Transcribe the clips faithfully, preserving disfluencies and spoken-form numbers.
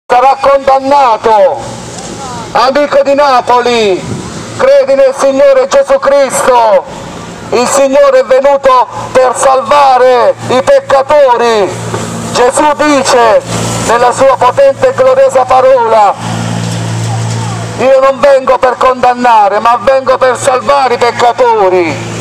sarà condannato. Amico di Napoli, credi nel Signore Gesù Cristo. Il Signore è venuto per salvare i peccatori. Gesù dice nella sua potente e gloriosa parola: io non vengo per condannare, ma vengo per salvare i peccatori.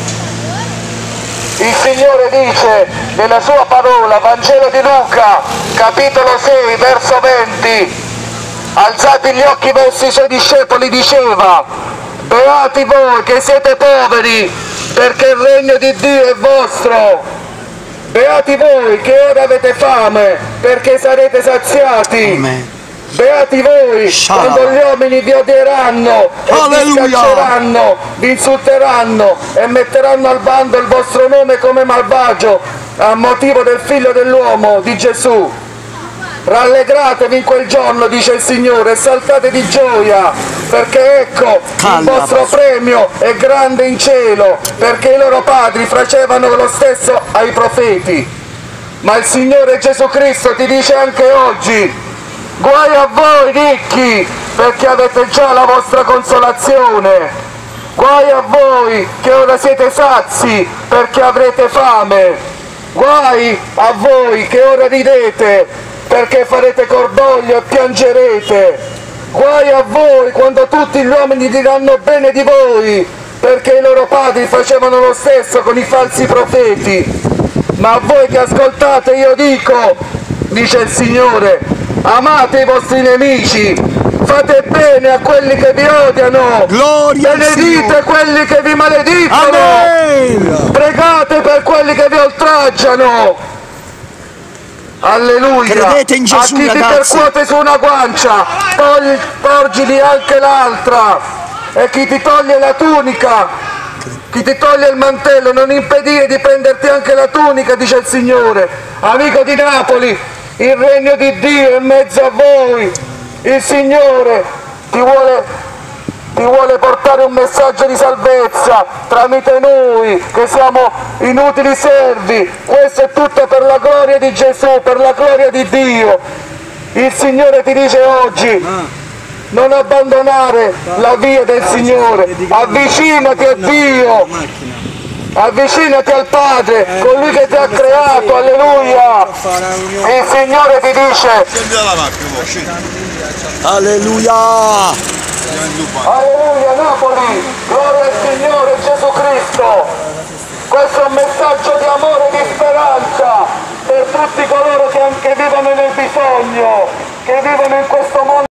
Il Signore dice nella sua parola, Vangelo di Luca, capitolo sei, verso venti, alzati gli occhi verso i suoi discepoli, diceva: beati voi che siete poveri, perché il regno di Dio è vostro. Beati voi che ora avete fame, perché sarete saziati. Amen. Beati voi quando gli uomini vi odieranno e vi scacceranno, vi insulteranno e metteranno al bando il vostro nome come malvagio a motivo del Figlio dell'uomo, di Gesù. Rallegratevi in quel giorno, dice il Signore, e saltate di gioia, perché ecco il vostro premio è grande in cielo, perché i loro padri facevano lo stesso ai profeti. Ma il Signore Gesù Cristo ti dice anche oggi: guai a voi ricchi, perché avete già la vostra consolazione. Guai a voi che ora siete sazi, perché avrete fame. Guai a voi che ora ridete, perché farete cordoglio e piangerete. Guai a voi quando tutti gli uomini diranno bene di voi, perché i loro padri facevano lo stesso con i falsi profeti. Ma a voi che ascoltate io dico, dice il Signore: amate i vostri nemici, fate bene a quelli che vi odiano, Gloria benedite quelli che vi maledicono, Amen. Pregate per quelli che vi oltraggiano. Alleluia. Credete in Gesù, a chi ragazzi. ti percuote su una guancia, togli, porgili anche l'altra, e chi ti toglie la tunica, chi ti toglie il mantello, non impedire di prenderti anche la tunica, dice il Signore. Amico di Napoli, il regno di Dio è in mezzo a voi. Il Signore ti vuole, ti vuole portare un messaggio di salvezza tramite noi che siamo inutili servi. Questo è tutto per la gloria di Gesù, per la gloria di Dio. Il Signore ti dice oggi: non abbandonare la via del Signore, avvicinati a Dio, avvicinati al Padre, colui che ti ha creato. Alleluia. Il Signore ti dice: alleluia. alleluia Napoli, gloria al Signore Gesù Cristo. Questo è un messaggio di amore e di speranza per tutti coloro che anche vivono nel bisogno, che vivono in questo mondo.